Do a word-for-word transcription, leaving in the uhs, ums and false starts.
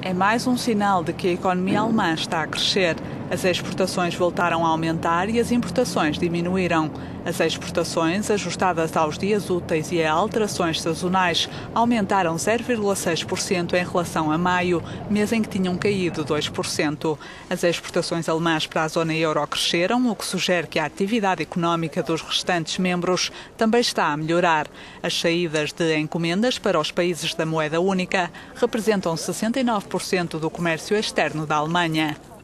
é mais um sinal de que a economia alemã está a crescer. As exportações voltaram a aumentar e as importações diminuíram. As exportações, ajustadas aos dias úteis e a alterações sazonais, aumentaram zero vírgula seis por cento em relação a maio, mês em que tinham caído dois por cento. As exportações alemãs para a zona euro cresceram, o que sugere que a atividade económica dos restantes membros também está a melhorar. As saídas de encomendas para os países da moeda única representam sessenta e nove por cento do comércio externo da Alemanha.